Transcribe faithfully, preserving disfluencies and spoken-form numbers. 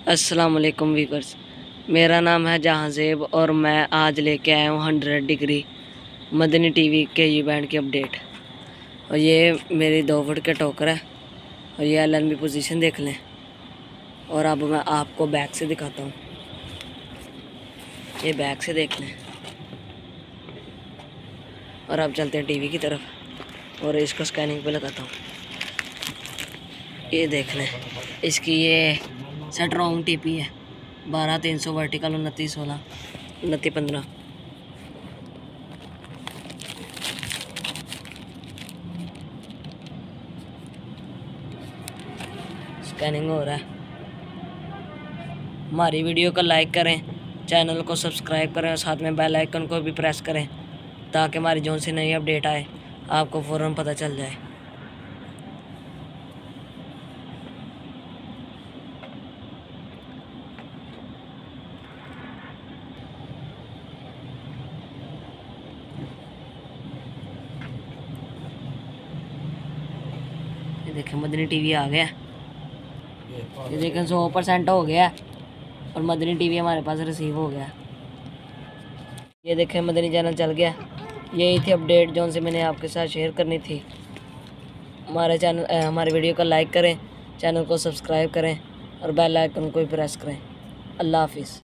अस्सलाम वालेकुम वीवर्स, मेरा नाम है जहांजेब और मैं आज लेके आया हूँ हंड्रेड डिग्री मदनी टीवी के यू बैंड की अपडेट। और ये मेरी दो फुट के टोकर है और ये एल एन बी पोजीशन देख लें। और अब मैं आपको बैक से दिखाता हूँ, ये बैक से देख लें। और अब चलते हैं टीवी की तरफ और इसको स्कैनिंग पे लगाता हूँ। ये देख लें, इसकी ये स्ट्रॉन्ग टीपी है बारह तीन सौ वर्टिकल उनतीस सोलह उनतीस पंद्रह। स्कैनिंग हो रहा है। हमारी वीडियो को लाइक करें, चैनल को सब्सक्राइब करें और साथ में बेल आइकन को भी प्रेस करें ताकि हमारी जो सी नई अपडेट आए आपको फ़ौरन पता चल जाए। ये देखें मदनी टीवी आ गया, ये देखें सौ परसेंट हो गया और मदनी टीवी हमारे पास रिसीव हो गया। ये देखें मदनी चैनल चल गया। यही थी अपडेट जो से मैंने आपके साथ शेयर करनी थी। हमारे चैनल हमारे वीडियो को लाइक करें, चैनल को सब्सक्राइब करें और बेल आइकन को भी प्रेस करें। अल्लाह हाफिज़।